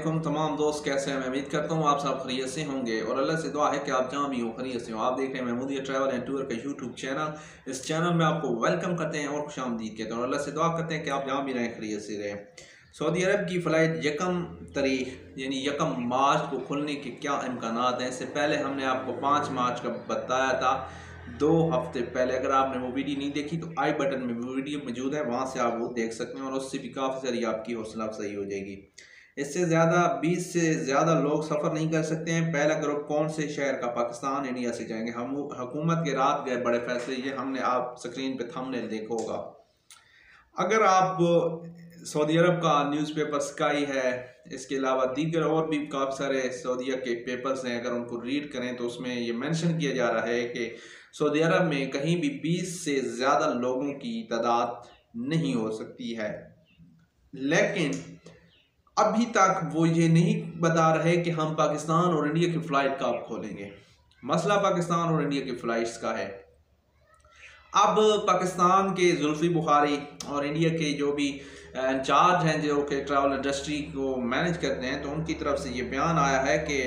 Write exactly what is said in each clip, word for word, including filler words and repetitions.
वालेकुम तमाम दोस्त, कैसे हैं? मैं उम्मीद करता हूँ आप सब खैरियत से होंगे और अल्लाह से दुआ है कि आप जहाँ भी हो खैरियत से हो। आप देख रहे हैं महमूदिया ट्रैवल एंड टूर का यूट्यूब चैनल। इस चैनल में आपको वेलकम करते हैं और खुशामदीद कहते हैं और अल्लाह से दुआ करते हैं कि आप जहाँ भी रहें खैरियत से रहें। सऊदी अरब की फ़्लाइट यकम तारीख यानी यकम मार्च को खुलने के क्या इम्कानात हैं। इससे पहले हमने आपको पाँच मार्च का बताया था, दो हफ्ते पहले। अगर आपने वो वीडियो नहीं देखी तो आई बटन में वो वीडियो मौजूद है, वहाँ से आप वो देख सकते हैं और उससे भी काफ़ी सारी आपकी हौसला अफजाई हो जाएगी। इससे ज़्यादा बीस से ज़्यादा लोग सफ़र नहीं कर सकते हैं। पहला ग्रुप कौन से शहर का? पाकिस्तान, इंडिया से जाएंगे। हम हुकूमत के रात गए बड़े फैसले, ये हमने आप स्क्रीन पे थंबनेल देखा होगा। अगर आप सऊदी अरब का न्यूज़पेपर स्काई है, इसके अलावा दीगर और भी काफ़ी सारे सऊदीया के पेपर्स हैं, अगर उनको रीड करें तो उसमें ये मेंशन किया जा रहा है कि सऊदी अरब में कहीं भी बीस से ज़्यादा लोगों की तादाद नहीं हो सकती है। लेकिन अभी तक वो ये नहीं बता रहे कि हम पाकिस्तान और इंडिया की फ़्लाइट कब खोलेंगे। मसला पाकिस्तान और इंडिया की फ़्लाइट्स का है। अब पाकिस्तान के जुल्फ़ी बुखारी और इंडिया के जो भी इंचार्ज हैं जो कि ट्रैवल इंडस्ट्री को मैनेज करते हैं, तो उनकी तरफ से ये बयान आया है कि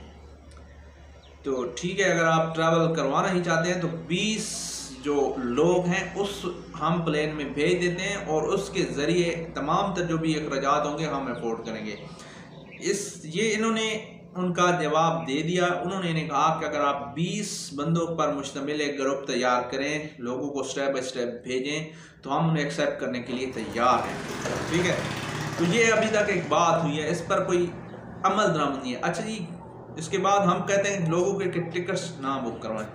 तो ठीक है, अगर आप ट्रैवल करवाना ही चाहते हैं तो बीस जो लोग हैं उस हम प्लेन में भेज देते हैं और उसके ज़रिए तमाम तर जो भी अखराजात होंगे हम अफोर्ड करेंगे। इस ये इन्होंने उनका जवाब दे दिया। उन्होंने इन्हें कहा कि अगर आप बीस बंदों पर मुश्तमिल एक ग्रुप तैयार करें, लोगों को स्टेप बाई स्टेप भेजें, तो हम उन्हें एक्सेप्ट करने के लिए तैयार हैं। ठीक है, तो ये अभी तक एक बात हुई है, इस पर कोई अमल दरामद नहीं है। अच्छा जी, इसके बाद हम कहते हैं लोगों के टिकट्स ना बुक करवाएं।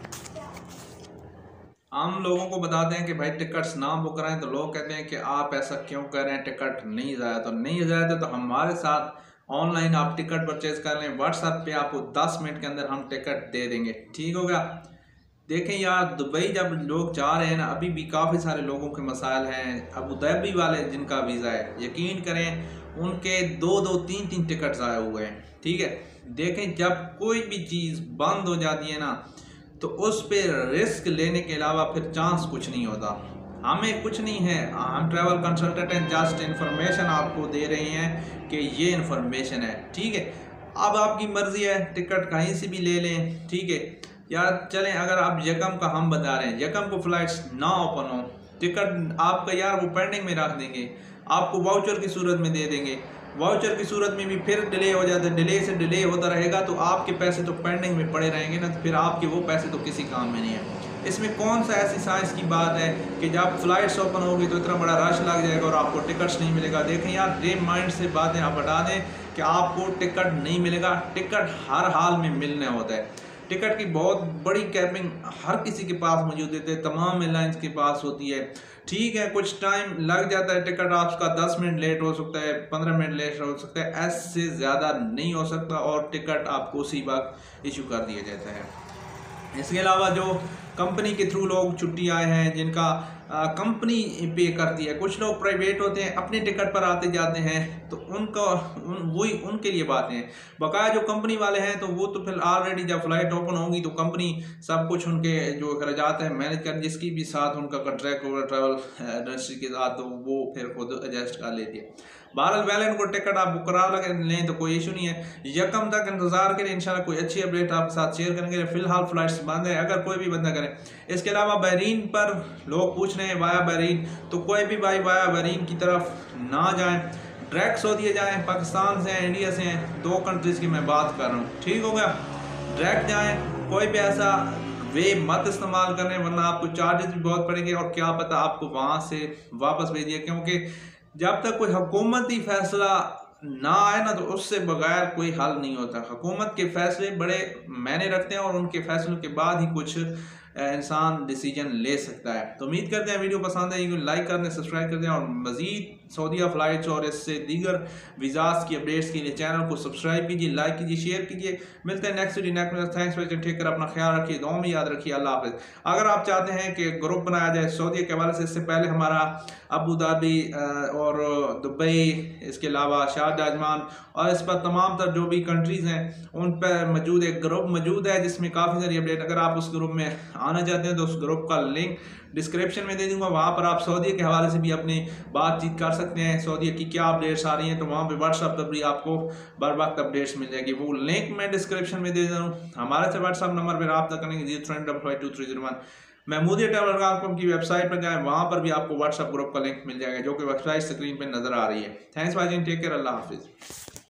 हम लोगों को बताते हैं कि भाई टिकट्स ना बुक कराएं, तो लोग कहते हैं कि आप ऐसा क्यों कर रहे हैं, टिकट नहीं जाया तो नहीं जाया था, तो हमारे साथ ऑनलाइन आप टिकट परचेज कर लें। व्हाट्सएप पे आपको दस मिनट के अंदर हम टिकट दे देंगे। ठीक हो गया। देखें यार, दुबई जब लोग जा रहे हैं ना, अभी भी काफ़ी सारे लोगों के मसाइल हैं। अबू धाबी वाले जिनका वीज़ा है, यकीन करें उनके दो दो तीन तीन टिकट आए हुए हैं। ठीक है, देखें जब कोई भी चीज़ बंद हो जाती है ना, तो उस पर रिस्क लेने के अलावा फिर चांस कुछ नहीं होता। हमें कुछ नहीं है, हम ट्रैवल कंसल्टेंट हैं, जस्ट इन्फॉर्मेशन आपको दे रहे हैं कि ये इन्फॉर्मेशन है। ठीक है, अब आपकी मर्ज़ी है, टिकट कहीं से भी ले लें। ठीक है यार, चलें अगर आप यकम का हम बता रहे हैं, यकम को फ्लाइट्स ना ओपन हो, टिकट आपका यार वो पेंडिंग में रख देंगे, आपको वाउचर की सूरत में दे देंगे। वाउचर की सूरत में भी फिर डिले हो जाता है, डिले से डिले होता रहेगा, तो आपके पैसे तो पेंडिंग में पड़े रहेंगे ना, तो फिर आपके वो पैसे तो किसी काम में नहीं है। इसमें कौन सा ऐसी साइंस की बात है कि जब फ्लाइट्स ओपन होगी तो इतना बड़ा रश लग जाएगा और आपको टिकट्स नहीं मिलेगा। देखें यार, ड्रीम माइंड से बातें आप हटा दें कि आपको टिकट नहीं मिलेगा। टिकट हर हाल में मिलने होता है। टिकट की बहुत बड़ी कैपिंग हर किसी के पास मौजूद होती है, तमाम एयरलाइंस के पास होती है। ठीक है, कुछ टाइम लग जाता है, टिकट आपका दस मिनट लेट हो सकता है, पंद्रह मिनट लेट हो सकता है, ऐसे ज़्यादा नहीं हो सकता और टिकट आपको उसी वक्त इशू कर दिया जाता है। इसके अलावा जो कंपनी के थ्रू लोग छुट्टी आए हैं, जिनका कंपनी पे करती है, कुछ लोग प्राइवेट होते हैं, अपने टिकट पर आते जाते हैं, तो उनका उन, वही उनके लिए बातें हैं। बकाया जो कंपनी वाले हैं तो वो तो फिर ऑलरेडी जब फ्लाइट ओपन होगी तो कंपनी सब कुछ उनके जो अखराजात हैं मैनेज कर, जिसकी भी साथ उनका कॉन्ट्रैक्ट होगा ट्रैवल इंडस्ट्री के साथ, तो वो फिर खुद एडजस्ट कर लेती है। बहरहाल वैलेंट को टिकट आप बुक करा लगे लें तो कोई इशू नहीं है। यकम तक इंतजार करें, इंशाल्लाह कोई अच्छी अपडेट आपके साथ शेयर करेंगे। फिलहाल फ्लाइट्स बंद है, अगर कोई भी बंदा करें। इसके अलावा बहरीन पर लोग पूछ रहे हैं वाया बहरीन, तो कोई भी भाई वाया बहरीन की तरफ ना जाएं, डायरेक्ट सऊदी जाएँ। पाकिस्तान से हैं, इंडिया से हैं, दो कंट्रीज़ की मैं बात कर रहा हूँ। ठीक हो गया, डायरेक्ट जाएँ, कोई भी ऐसा वे मत इस्तेमाल करें, वरना आपको चार्जेस भी बहुत पड़ेंगे और क्या पता आपको वहाँ से वापस भेजिए, क्योंकि जब तक कोई हुकूमती फैसला ना आए ना, तो उससे बगैर कोई हल नहीं होता। हुकूमत के फैसले बड़े मायने रखते हैं और उनके फैसलों के बाद ही कुछ इंसान डिसीजन ले सकता है। तो उम्मीद करते हैं वीडियो पसंद आएगी, लाइक कर दें, सब्सक्राइब कर दें और मज़ीद सऊदीया फ़्लाइट्स और इससे दीगर वीज़ास की अपडेट्स के लिए चैनल को सब्सक्राइब कीजिए, लाइक कीजिए, शेयर कीजिए। मिलते हैं नेक्स्ट वीडियो नेक्स्ट में। थैंक्स फॉर टेक कर, अपना ख्याल रखिए, दुआ में याद रखिए। अल्लाह हाफ़िज़। अगर आप चाहते हैं कि ग्रुप बनाया जाए सऊदीया के हवाले से, इससे पहले हमारा अबू धाबी और दुबई, इसके अलावा शारजाह, अजमान और इस पर तमाम तर जो भी कंट्रीज़ हैं उन पर मौजूद एक ग्रुप मौजूद है जिसमें काफ़ी सारी अपडेट, अगर आप उस ग्रुप में आना चाहते हैं तो उस ग्रुप का लिंक डिस्क्रिप्शन में दे दूंगा, वहाँ पर आप सऊदी के हवाले से भी अपनी बातचीत कर सकते हैं। सऊदी की क्या अपडेट्स आ रही हैं तो वहाँ पे व्हाट्सअप पर भी आपको बर वक्त अपडेट्स मिल जाएगी। वो लिंक मैं डिस्क्रिप्शन में दे दूँ। हमारे से व्हाट्सअप नंबर पर रब्ता करेंगे zero three double five two three zero one. Mahmoodia travel dot com की वेबसाइट पर जाएँ, वहाँ पर भी आपको व्हाट्सअप ग्रुप का लिंक मिल जाएगा जो कि वेबसाइट स्क्रीन पर नजर आ रही है। Thanks for watching, take care, Allah हाफिज़।